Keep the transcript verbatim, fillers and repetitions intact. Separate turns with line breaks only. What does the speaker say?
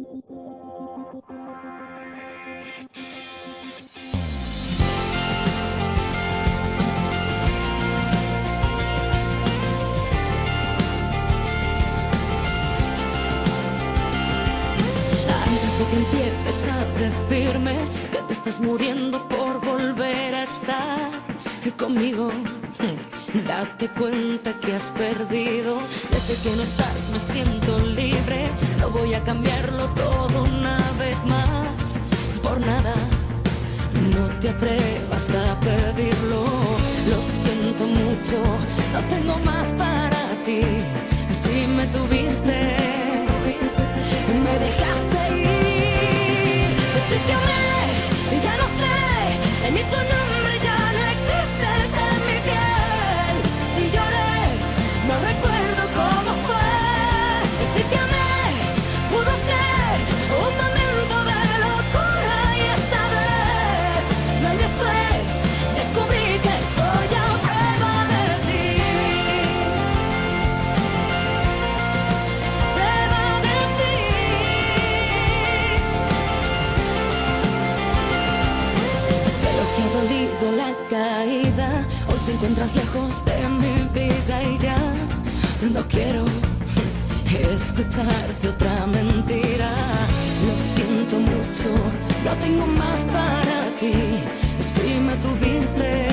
Antes de que empieces a decirme que te estás muriendo por volver a estar conmigo, date cuenta que has perdido. Desde que no estás me siento libre. No voy a cambiarlo todo una vez más. Por nada, no te atrevas a pedirlo. Lo siento mucho, no tengo más para ti. Si me tuviste, me dejaste ir. Si te amé, ya no sé, ni tu nombre ya no existes en mi piel. Si lloré, no recuerdo cómo fue. Si te amé, pudo ser un momento de locura y esta vez, no hay después, descubrí que estoy a prueba de ti. Prueba de ti. Sé lo que ha dolido la caída. Hoy te encuentras lejos de mi vida y ya no quiero escucharte otra mentira. Lo siento mucho, no tengo más para ti. Si me tuviste,